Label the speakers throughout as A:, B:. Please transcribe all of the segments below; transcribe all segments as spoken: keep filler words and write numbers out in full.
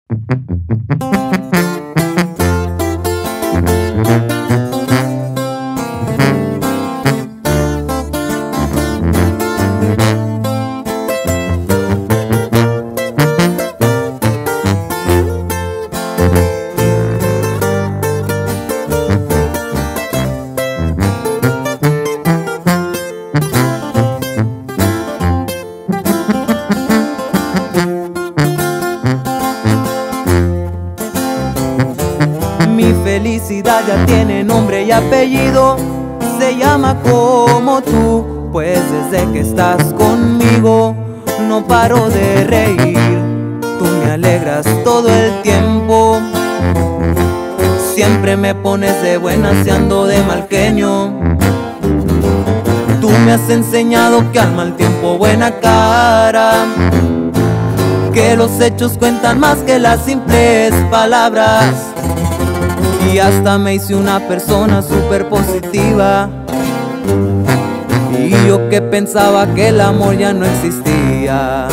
A: Mi felicidad ya tiene nombre y apellido, se llama como tú, pues desde que estás conmigo no paro de reír. Tú me alegras todo el tiempo, siempre me pones de buenas y ando de mal genio. Tú me has enseñado que al mal tiempo buena cara, que los hechos cuentan más que las simples palabras. Y hasta me hice una persona súper positiva, y yo que pensaba que el amor ya no existía.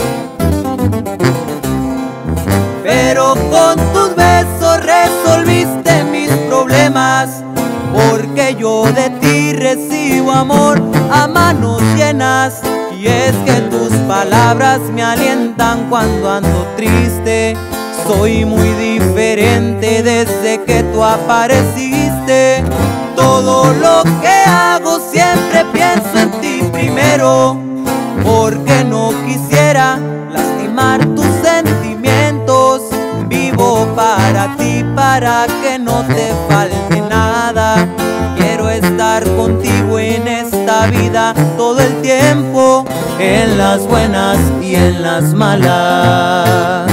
A: Pero con tus besos resolviste mis problemas, porque yo de ti recibo amor a manos llenas. Y es que tus palabras me alientan cuando ando triste. Soy muy diferente desde que tú apareciste. Todo lo que hago siempre pienso en ti primero, porque no quisiera lastimar tus sentimientos. Vivo para ti, para que no te falte nada. Quiero estar contigo en esta vida todo el tiempo, en las buenas y en las malas.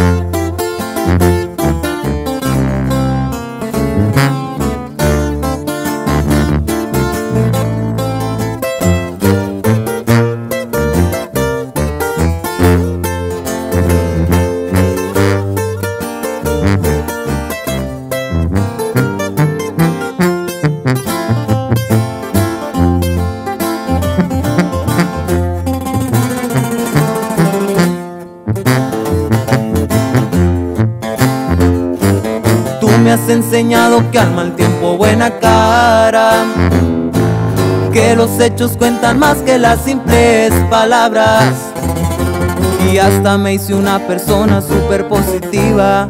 A: Me has enseñado que al mal tiempo buena cara, que los hechos cuentan más que las simples palabras. Y hasta me hice una persona súper positiva,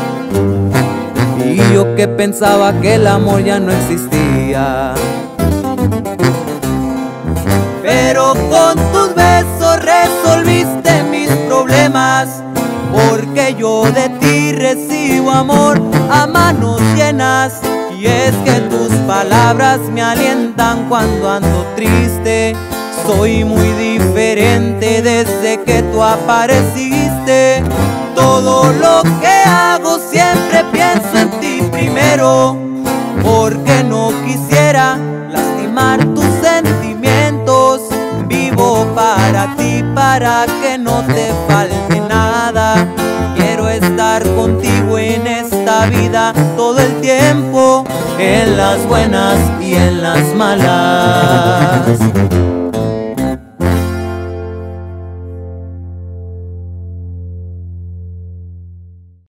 A: y yo que pensaba que el amor ya no existía. Pero con tus besos resolviste mis problemas, porque yo de ti recibo amor a manos llenas. Y es que tus palabras me alientan cuando ando triste. Soy muy diferente desde que tú apareciste. Todo lo que hago siempre pienso en ti primero, porque no quisiera lastimar tus sentimientos. Vivo para ti, para que no te falte nada. Quiero estar contigo en esta vida todo el tiempo, en las buenas y en las malas.